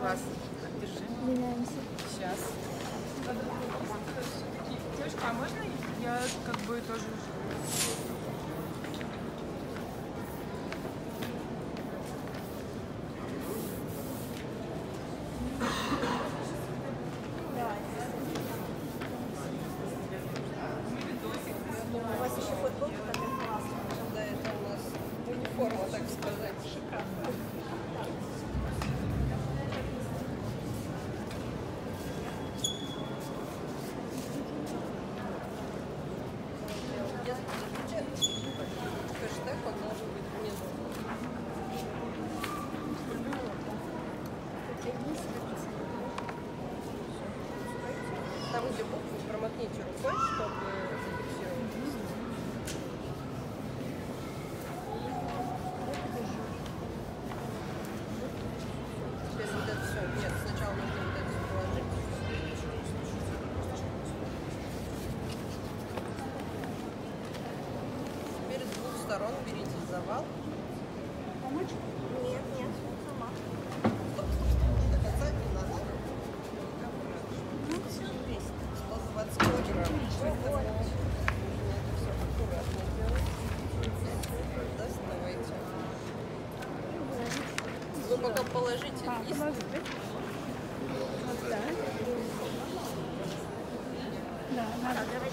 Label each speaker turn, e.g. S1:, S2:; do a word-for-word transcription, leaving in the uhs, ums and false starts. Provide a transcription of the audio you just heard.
S1: Класс. Держи.
S2: Меняемся.
S1: Сейчас. Девушка, а можно я как бы тоже...
S2: У вас еще футболка такая классная.
S3: Да, это у нас униформа, так сказать, шикарно. Хэштег, он должен быть внизу. Там, где буквы, промокните рукой, чтобы зафиксировать. Теперь вот это все. Нет, сначала нужно вот это все положить. Теперь с двух сторон берите завал.
S2: Помочь? Нет, нет, сама.
S3: Стоп, стоп, стоп. До конца не надо.
S2: Ну, все вместе.
S3: сто двадцать килограмм.
S2: Ого.
S3: Нужно это все аккуратно делать. Доставайте. Вы пока положите
S2: А,
S3: лист.
S2: положи. Вот так. Да, надо.